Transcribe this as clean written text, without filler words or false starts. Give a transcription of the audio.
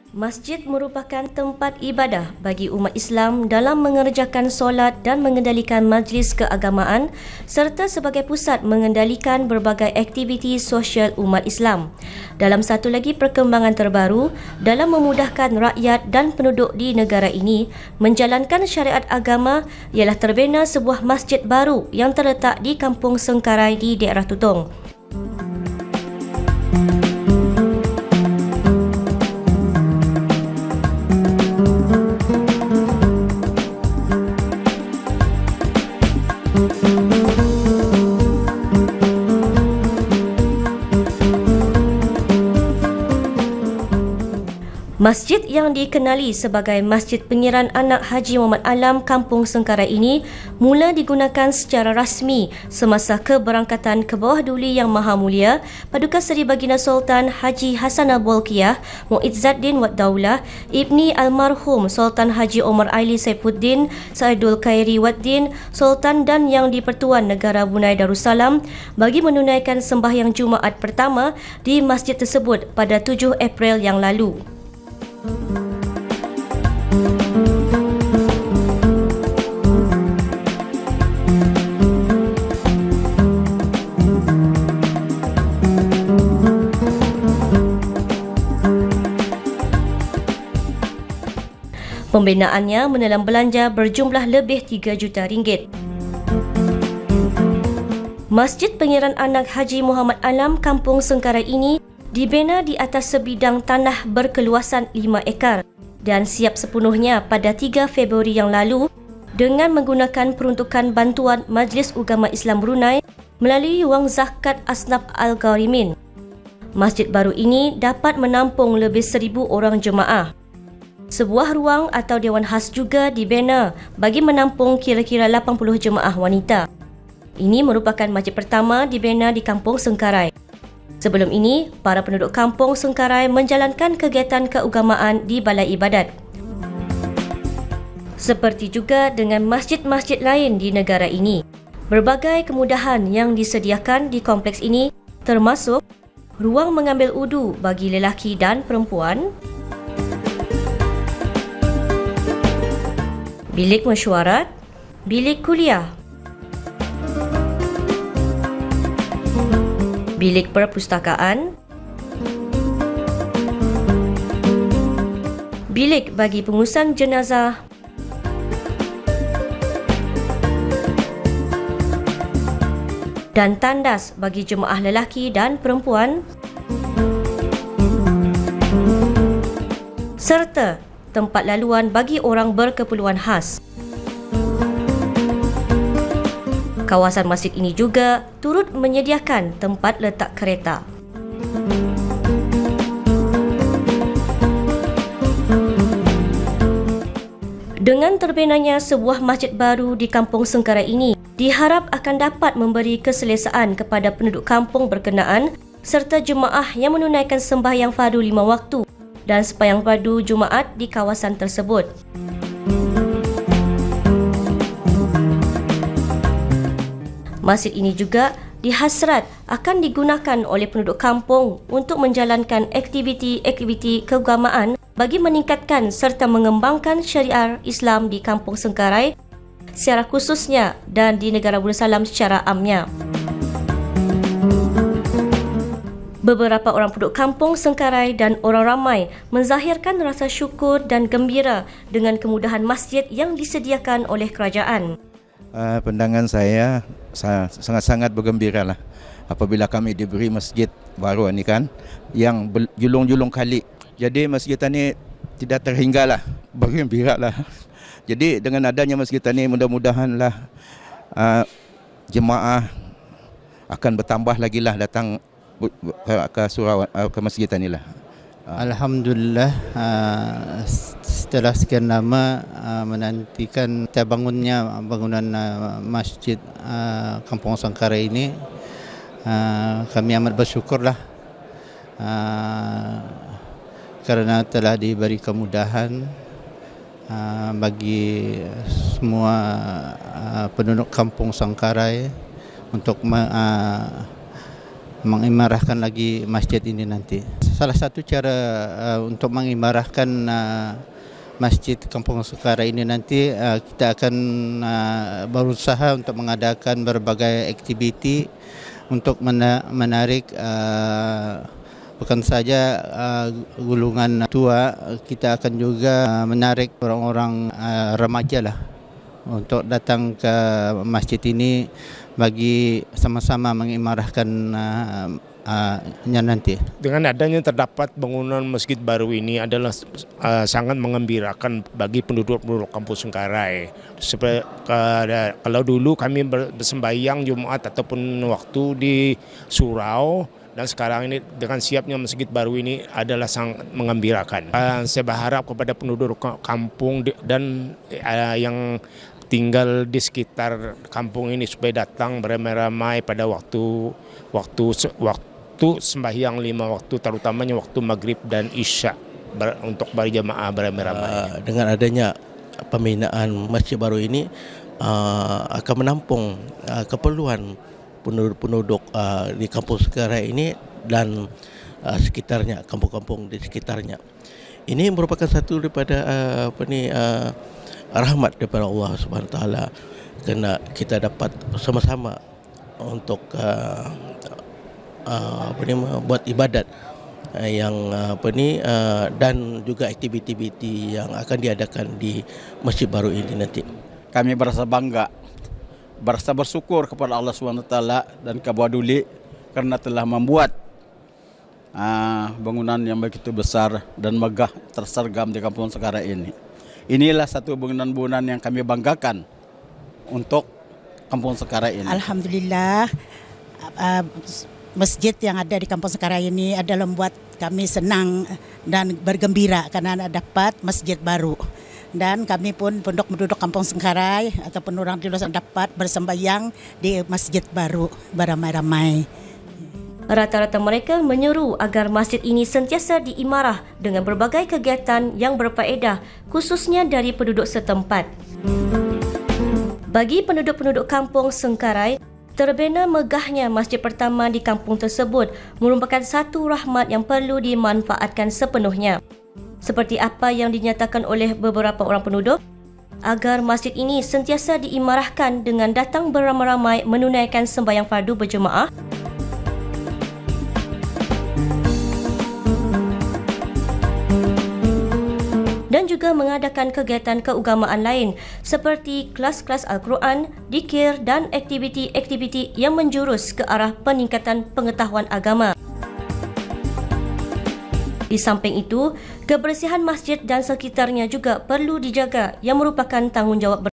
Masjid merupakan tempat ibadah bagi umat Islam dalam mengerjakan solat dan mengendalikan majlis keagamaan serta sebagai pusat mengendalikan berbagai aktiviti sosial umat Islam. Dalam satu lagi perkembangan terbaru, dalam memudahkan rakyat dan penduduk di negara ini menjalankan syariat agama ialah terbina sebuah masjid baru yang terletak di Kampung Sengkarai di daerah Tutong. Masjid yang dikenali sebagai Masjid Pengiran Anak Haji Muhammad Alam Kampung Sengkarai ini mula digunakan secara rasmi semasa keberangkatan ke bawah duli Yang Maha Mulia Paduka Seri Baginda Sultan Haji Hassanah Bolkiah Muizzaddin Wad Daulah Ibni Almarhum Sultan Haji Omar Aili Saifuddin Saidul Khairi Waddin Sultan dan Yang di-Pertuan Negara Brunei Darussalam bagi menunaikan sembahyang Jumaat pertama di masjid tersebut pada 7 April yang lalu. Pembinaannya menelan belanja berjumlah lebih 3 juta ringgit. Masjid Pengiran Anak Haji Muhammad Alam Kampung Sengkarai ini dibina di atas sebidang tanah berkeluasan 5 ekar dan siap sepenuhnya pada 3 Februari yang lalu dengan menggunakan peruntukan bantuan Majlis Ugama Islam Brunei melalui wang zakat Asnaf Al-Gharimin. Masjid baru ini dapat menampung lebih 1,000 orang jemaah. Sebuah ruang atau dewan khas juga dibina bagi menampung kira-kira 80 jemaah wanita. Ini merupakan masjid pertama dibina di Kampung Sengkarai. Sebelum ini, para penduduk Kampung Sengkarai menjalankan kegiatan keagamaan di balai ibadat. Seperti juga dengan masjid-masjid lain di negara ini, berbagai kemudahan yang disediakan di kompleks ini termasuk ruang mengambil udu bagi lelaki dan perempuan, bilik mesyuarat, bilik kuliah, bilik perpustakaan, bilik bagi pengurusan jenazah, dan tandas bagi jemaah lelaki dan perempuan, serta tempat laluan bagi orang berkeperluan khas. Kawasan masjid ini juga turut menyediakan tempat letak kereta. Dengan terbinanya sebuah masjid baru di Kampung Sengkarai ini, diharap akan dapat memberi keselesaan kepada penduduk kampung berkenaan serta jemaah yang menunaikan sembahyang fardu 5 waktu dan sembahyang fardu Jumaat di kawasan tersebut. Masjid ini juga dihasrat akan digunakan oleh penduduk kampung untuk menjalankan aktiviti-aktiviti keagamaan bagi meningkatkan serta mengembangkan syariat Islam di Kampung Sengkarai secara khususnya dan di negara Darussalam secara amnya. Beberapa orang penduduk Kampung Sengkarai dan orang ramai menzahirkan rasa syukur dan gembira dengan kemudahan masjid yang disediakan oleh kerajaan. Pandangan saya sangat-sangat bergembira lah apabila kami diberi masjid baru ni kan yang julung-julung kali. Jadi masjid ni tidak terhingga lah, bergembira lah. Jadi dengan adanya masjid ni mudah-mudahan lah jemaah akan bertambah lagi lah datang ke surau ke masjid ni lah. Alhamdulillah, setelah sekian lama menantikan terbangunnya bangunan masjid Kampung Sengkarai ini, kami amat bersyukurlah kerana telah diberi kemudahan bagi semua penduduk Kampung Sengkarai untuk mengimarahkan lagi masjid ini nanti. salah satu cara untuk mengimarahkan Masjid Kampung Sengkarai ini nanti kita akan berusaha untuk mengadakan berbagai aktiviti untuk menarik bukan saja golongan tua, kita akan juga menarik orang-orang remaja lah untuk datang ke masjid ini bagi sama-sama mengimarahkan nanti. Dengan adanya terdapat bangunan masjid baru ini adalah sangat mengembirakan bagi penduduk-penduduk Kampung Sengkarai. Kalau dulu kami bersembahyang Jumat ataupun waktu di surau, dan sekarang ini dengan siapnya masjid baru ini adalah sangat mengembirakan. Saya berharap kepada penduduk kampung dan yang tinggal di sekitar kampung ini supaya datang beramai-ramai pada waktu sembahyang 5 waktu, terutamanya waktu maghrib dan isya untuk berjamaah beramai-ramai. Dengan adanya pembinaan masjid baru ini akan menampung keperluan penduduk di Kampung Sengkarai ini dan sekitarnya, kampung-kampung di sekitarnya. Ini merupakan satu daripada rahmat daripada Allah Subhanahu Wa Taala, kerana kita dapat sama-sama untuk buat ibadat yang dan juga aktiviti-aktiviti yang akan diadakan di masjid baru ini nanti. Kami berasa bangga, berasa bersyukur kepada Allah SWT dan Kabupaten Duli kerana telah membuat bangunan yang begitu besar dan megah tersergam di Kampung Sengkarai ini. Inilah satu bangunan-bangunan yang kami banggakan untuk Kampung Sengkarai ini. Alhamdulillah, masjid yang ada di Kampung Sengkarai ini adalah membuat kami senang dan bergembira karena dapat masjid baru. Dan kami pun penduduk Kampung Sengkarai ataupun orang di luar dapat bersembahyang di masjid baru beramai-ramai. Rata-rata mereka menyeru agar masjid ini sentiasa diimarah dengan berbagai kegiatan yang berfaedah, khususnya dari penduduk setempat. Bagi penduduk-penduduk Kampung Sengkarai, terbina megahnya masjid pertama di kampung tersebut merupakan satu rahmat yang perlu dimanfaatkan sepenuhnya. Seperti apa yang dinyatakan oleh beberapa orang penduduk, agar masjid ini sentiasa diimarahkan dengan datang beramai-ramai menunaikan sembahyang fardu berjemaah, dan juga mengadakan kegiatan keagamaan lain seperti kelas-kelas Al-Quran, dikir dan aktiviti-aktiviti yang menjurus ke arah peningkatan pengetahuan agama. Di samping itu, kebersihan masjid dan sekitarnya juga perlu dijaga yang merupakan tanggungjawab